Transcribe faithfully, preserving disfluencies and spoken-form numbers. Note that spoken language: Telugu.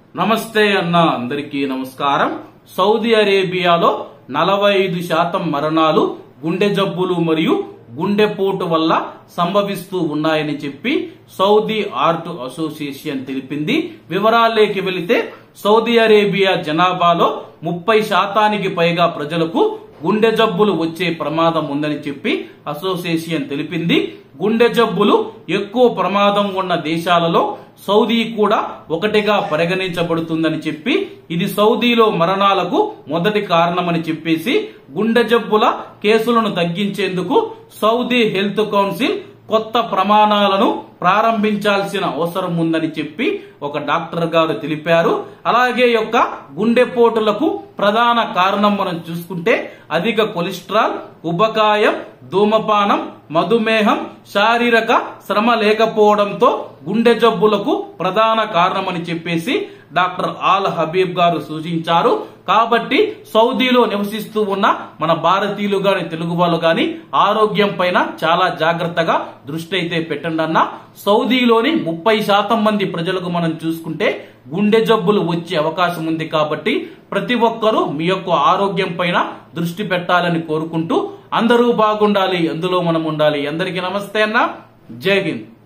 నమస్తే అన్న అందరికీ నమస్కారం। సౌదీ అరేబియాలో నలభై ఐదు శాతం మరణాలు గుండె జబ్బులు మరియు గుండెపోటు వల్ల సంభవిస్తూ ఉన్నాయని చెప్పి సౌదీ హార్ట్ అసోసియేషన్ తెలిపింది। వివరాల్లోకి వెళితే సౌదీ అరేబియా జనాభాలో ముప్పై శాతానికి పైగా ప్రజలకు గుండె జబ్బులు వచ్చే ప్రమాదం ఉందని చెప్పి అసోసియేషన్ తెలిపింది। గుండె జబ్బులు ఎక్కువ ప్రమాదం ఉన్న దేశాలలో సౌదీ కూడా ఒకటిగా పరిగణించబడుతుందని చెప్పి ఇది సౌదీలో మరణాలకు మొదటి కారణమని చెప్పేసి గుండె జబ్బుల కేసులను తగ్గించేందుకు సౌదీ హెల్త్ కౌన్సిల్ కొత్త ప్రమాణాలను ప్రారంభించాల్సిన అవసరం ఉందని చెప్పి ఒక డాక్టర్ గారు తెలిపారు। అలాగే యొక్క గుండెపోటులకు ప్రధాన కారణం మనం చూసుకుంటే అధిక కొలెస్ట్రాల్, ఉబకాయం, ధూమపానం, మధుమేహం, శారీరక శ్రమ లేకపోవడంతో గుండె జబ్బులకు ప్రధాన కారణమని చెప్పేసి డాక్టర్ ఆల్ హబీబ్ గారు సూచించారు। కాబట్టి సౌదీలో నివసిస్తూ ఉన్న మన భారతీయులు గాని తెలుగు వాళ్ళు గాని ఆరోగ్యం పైన చాలా జాగ్రత్తగా దృష్టి అయితే పెట్టండి అన్న। సౌదీలోని ముప్పై శాతం మంది ప్రజలకు మనం చూసుకుంటే గుండె జబ్బులు వచ్చే అవకాశం ఉంది కాబట్టి ప్రతి ఒక్కరూ మీ యొక్క ఆరోగ్యం పైన దృష్టి పెట్టాలని కోరుకుంటూ అందరూ బాగుండాలి, అందులో మనం ఉండాలి। అందరికీ నమస్తే అన్న, జై హింద్।